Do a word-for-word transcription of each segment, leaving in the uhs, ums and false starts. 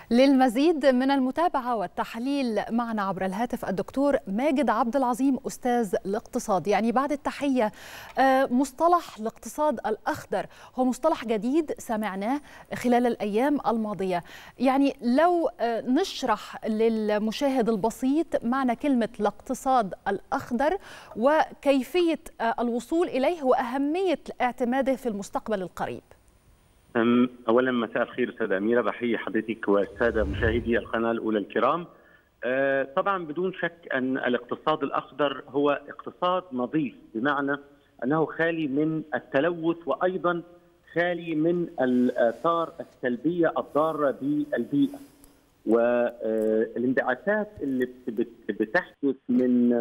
للمزيد من المتابعة والتحليل معنا عبر الهاتف الدكتور ماجد عبد العظيم أستاذ الاقتصاد. يعني بعد التحية، مصطلح الاقتصاد الأخضر هو مصطلح جديد سمعناه خلال الأيام الماضية. يعني لو نشرح للمشاهد البسيط معنى كلمة الاقتصاد الأخضر وكيفية الوصول إليه وأهمية اعتماده في المستقبل القريب. أولا مساء الخير أستاذة أميرة، بحيي حضرتك والسادة مشاهدي القناة الأولى الكرام. طبعا بدون شك أن الاقتصاد الأخضر هو اقتصاد نظيف، بمعنى أنه خالي من التلوث وأيضا خالي من الآثار السلبية الضارة بالبيئة، والانبعاثات اللي بتحدث من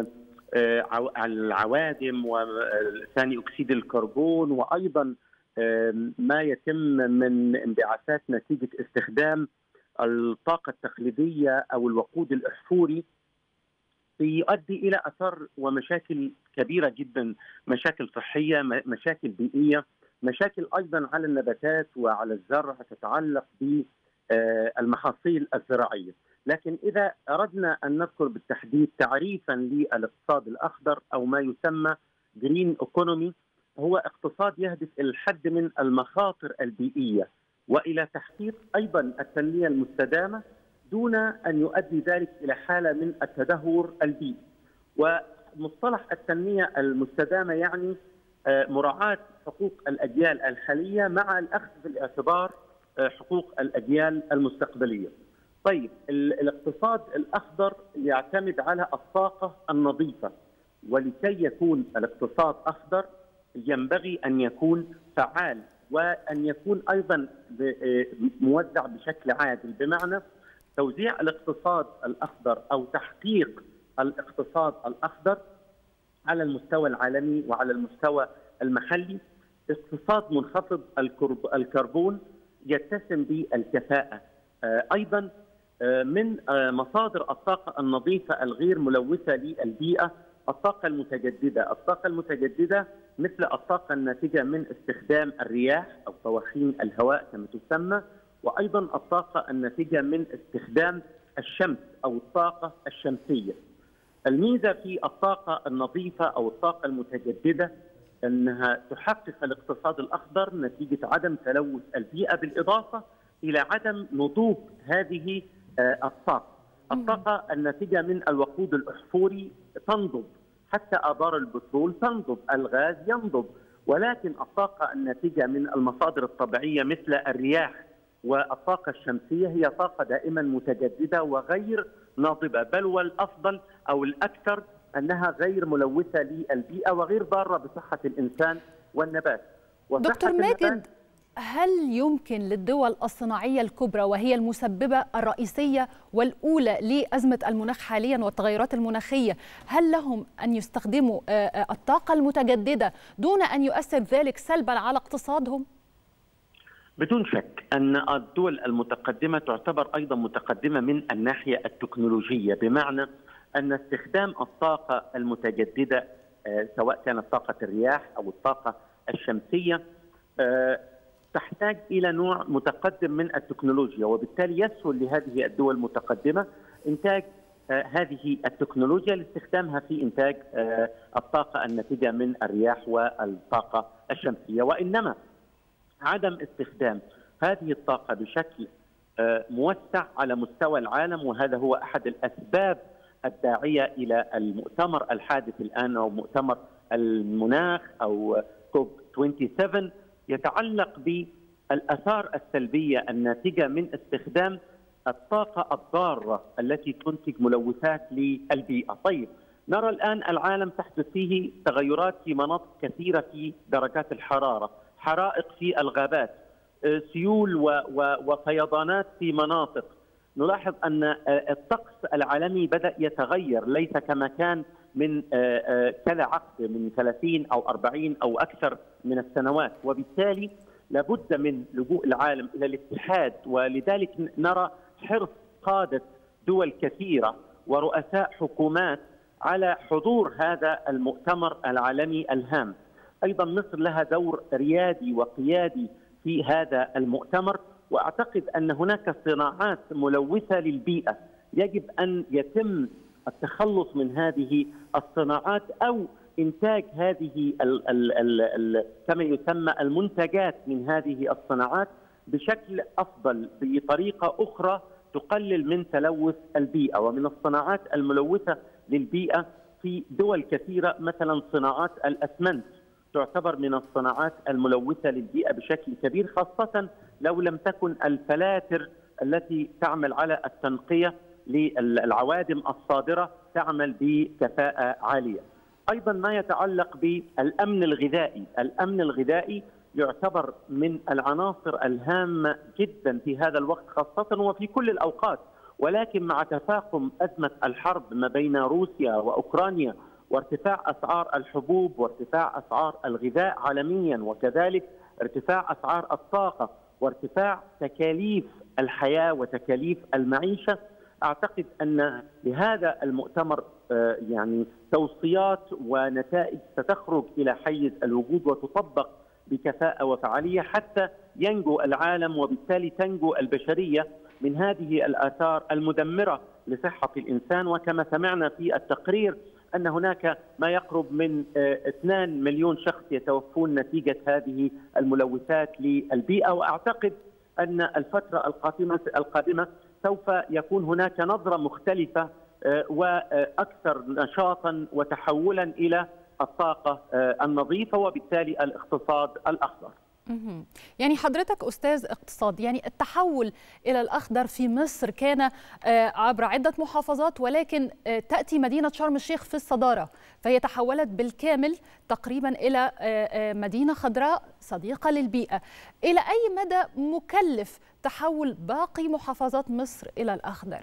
العوادم وثاني أكسيد الكربون وأيضا ما يتم من انبعاثات نتيجة استخدام الطاقة التقليدية أو الوقود الأحفوري يؤدي إلى آثار ومشاكل كبيرة جدا، مشاكل صحية، مشاكل بيئية، مشاكل أيضا على النباتات وعلى الزرع تتعلق بالمحاصيل الزراعية. لكن إذا أردنا أن نذكر بالتحديد تعريفا للاقتصاد الأخضر أو ما يسمى جرين ايكونومي، هو اقتصاد يهدف إلى الحد من المخاطر البيئية وإلى تحقيق أيضا التنمية المستدامة دون أن يؤدي ذلك إلى حالة من التدهور البيئي. ومصطلح التنمية المستدامة يعني مراعاة حقوق الأجيال الحالية مع الأخذ بالاعتبار حقوق الأجيال المستقبلية. طيب، الاقتصاد الأخضر يعتمد على الطاقة النظيفة، ولكي يكون الاقتصاد أخضر ينبغي أن يكون فعال وأن يكون أيضا موزع بشكل عادل، بمعنى توزيع الاقتصاد الأخضر أو تحقيق الاقتصاد الأخضر على المستوى العالمي وعلى المستوى المحلي. اقتصاد منخفض الكربون يتسم بالكفاءة، أيضا من مصادر الطاقة النظيفة الغير ملوثة للبيئة الطاقة المتجددة. الطاقة المتجددة مثل الطاقة الناتجة من استخدام الرياح أو طواحين الهواء كما تسمى، وأيضا الطاقة الناتجة من استخدام الشمس أو الطاقة الشمسية. الميزة في الطاقة النظيفة أو الطاقة المتجددة أنها تحقق الاقتصاد الأخضر نتيجة عدم تلوث البيئة، بالإضافة إلى عدم نضوج هذه الطاقة. الطاقة الناتجة من الوقود الأحفوري تنضب، حتى آبار البترول تنضب، الغاز ينضب، ولكن الطاقة الناتجة من المصادر الطبيعية مثل الرياح والطاقة الشمسية هي طاقة دائما متجددة وغير ناضبة، بل والأفضل أو الأكثر أنها غير ملوثة للبيئة وغير ضارة بصحة الإنسان والنبات. دكتور ماجد، هل يمكن للدول الصناعية الكبرى وهي المسببة الرئيسية والأولى لأزمة المناخ حاليا والتغيرات المناخية، هل لهم أن يستخدموا الطاقة المتجددة دون أن يؤثر ذلك سلبا على اقتصادهم؟ بدون شك أن الدول المتقدمة تعتبر أيضا متقدمة من الناحية التكنولوجية، بمعنى أن استخدام الطاقة المتجددة سواء كانت طاقة الرياح أو الطاقة الشمسية تحتاج إلى نوع متقدم من التكنولوجيا، وبالتالي يسهل لهذه الدول المتقدمة إنتاج هذه التكنولوجيا لاستخدامها في إنتاج الطاقة الناتجة من الرياح والطاقة الشمسية. وإنما عدم استخدام هذه الطاقة بشكل موسع على مستوى العالم، وهذا هو أحد الأسباب الداعية إلى المؤتمر الحادث الآن أو مؤتمر المناخ أو كوب سبعة وعشرين، يتعلق بالآثار السلبية الناتجة من استخدام الطاقة الضارة التي تنتج ملوثات للبيئة. طيب، نرى الآن العالم تحدث فيه تغيرات في مناطق كثيرة في درجات الحرارة، حرائق في الغابات، سيول وفيضانات في مناطق. نلاحظ أن الطقس العالمي بدأ يتغير، ليس كما كان من كذا عقد من ثلاثين أو أربعين أو أكثر من السنوات، وبالتالي لابد من لجوء العالم إلى الاتحاد. ولذلك نرى حرص قادة دول كثيرة ورؤساء حكومات على حضور هذا المؤتمر العالمي الهام. أيضا مصر لها دور ريادي وقيادي في هذا المؤتمر، وأعتقد أن هناك صناعات ملوثة للبيئة يجب أن يتم التخلص من هذه الصناعات أو إنتاج هذه ال ال ال ال كما يسمى المنتجات من هذه الصناعات بشكل أفضل بطريقة أخرى تقلل من تلوث البيئة. ومن الصناعات الملوثة للبيئة في دول كثيرة مثلا صناعات الأسمنت تعتبر من الصناعات الملوثة للبيئة بشكل كبير، خاصة لو لم تكن الفلاتر التي تعمل على التنقية للعوادم الصادرة تعمل بكفاءة عالية. أيضا ما يتعلق بالأمن الغذائي، الأمن الغذائي يعتبر من العناصر الهامة جدا في هذا الوقت خاصة وفي كل الأوقات، ولكن مع تفاقم أزمة الحرب ما بين روسيا وأوكرانيا وارتفاع أسعار الحبوب وارتفاع أسعار الغذاء عالميا وكذلك ارتفاع أسعار الطاقة وارتفاع تكاليف الحياة وتكاليف المعيشة، أعتقد أن لهذا المؤتمر يعني توصيات ونتائج ستخرج إلى حيز الوجود وتطبق بكفاءة وفعالية حتى ينجو العالم وبالتالي تنجو البشرية من هذه الآثار المدمرة لصحة الإنسان. وكما سمعنا في التقرير أن هناك ما يقرب من اثنين مليون شخص يتوفون نتيجة هذه الملوثات للبيئة، وأعتقد أن الفترة القادمة القادمة سوف يكون هناك نظرة مختلفة وأكثر نشاطا وتحولا إلى الطاقة النظيفة وبالتالي الاقتصاد الأخضر. يعني حضرتك أستاذ اقتصاد، يعني التحول إلى الأخضر في مصر كان عبر عدة محافظات، ولكن تأتي مدينة شرم الشيخ في الصدارة، فهي تحولت بالكامل تقريبا إلى مدينة خضراء صديقة للبيئة. إلى أي مدى مكلف تحول باقي محافظات مصر إلى الأخضر؟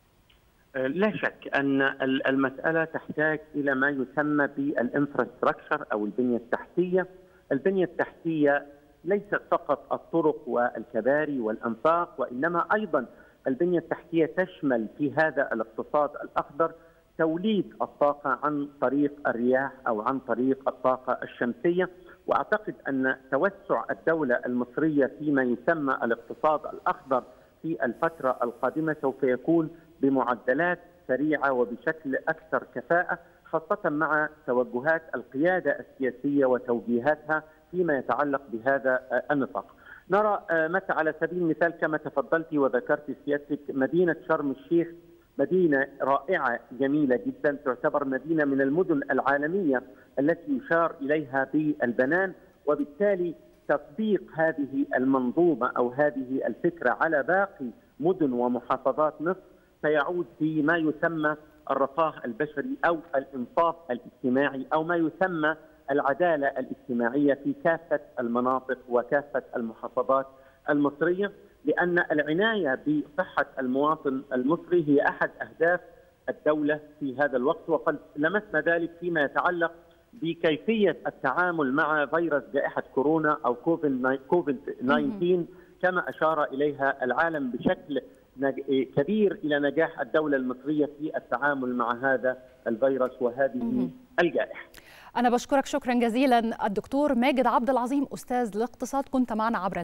لا شك أن المسألة تحتاج إلى ما يسمى بالانفراستراكشر أو البنية التحتية. البنية التحتية ليست فقط الطرق والكباري والأنفاق، وإنما أيضا البنية التحتية تشمل في هذا الاقتصاد الأخضر توليد الطاقة عن طريق الرياح أو عن طريق الطاقة الشمسية. وأعتقد أن توسع الدولة المصرية فيما يسمى الاقتصاد الأخضر في الفترة القادمة سوف يكون بمعدلات سريعة وبشكل أكثر كفاءة، خاصة مع توجهات القيادة السياسية وتوجيهاتها فيما يتعلق بهذا النطاق. نرى مثلا على سبيل المثال كما تفضلت وذكرت سيادتك مدينة شرم الشيخ مدينة رائعة جميلة جدا، تعتبر مدينة من المدن العالمية التي يشار إليها بالبنان، وبالتالي تطبيق هذه المنظومة أو هذه الفكرة على باقي مدن ومحافظات مصر سيعود في ما يسمى الرفاه البشري أو الإنصاف الاجتماعي أو ما يسمى العدالة الاجتماعية في كافة المناطق وكافة المحافظات المصرية، لأن العناية بصحة المواطن المصري هي أحد أهداف الدولة في هذا الوقت. وقد لمسنا ذلك فيما يتعلق بكيفية التعامل مع فيروس جائحة كورونا أو كوفيد تسعة عشر كما أشار إليها العالم بشكل كبير إلى نجاح الدولة المصرية في التعامل مع هذا الفيروس وهذه الجائحة. أنا بشكرك شكرا جزيلا الدكتور ماجد عبد العظيم أستاذ الاقتصاد، كنت معنا عبر